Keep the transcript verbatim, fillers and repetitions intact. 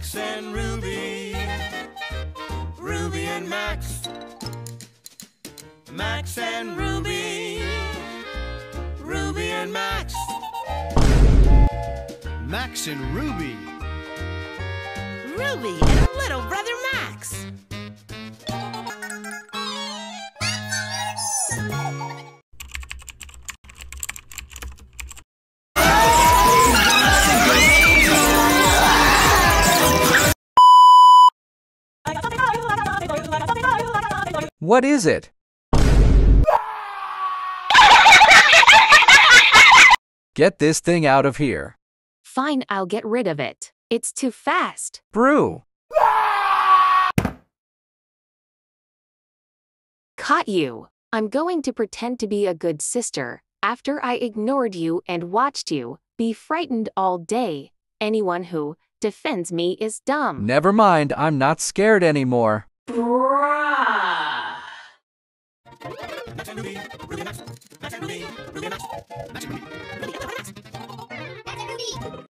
Max and Ruby. Ruby and Max. Max and Ruby. Ruby and Max. Max and Ruby. Ruby and her little brother Max. What is it? Get this thing out of here. Fine, I'll get rid of it. It's too fast. Brew. Caught you. I'm going to pretend to be a good sister after I ignored you and watched you be frightened all day. Anyone who defends me is dumb. Never mind, I'm not scared anymore. Max and Ruby. Ruby and Max. Max and Ruby. Ruby and Max. Max and Ruby. Ruby and Max. Max and Ruby.